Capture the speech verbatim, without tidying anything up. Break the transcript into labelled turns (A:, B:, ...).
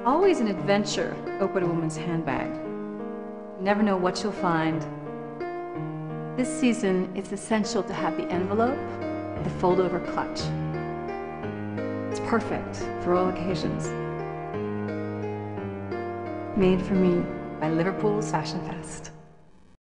A: Always an adventure, open a woman's handbag. You never know what you'll find. This season, it's essential to have the envelope and the fold-over clutch. It's perfect for all occasions. Made for me by Liverpool's Fashion Fest.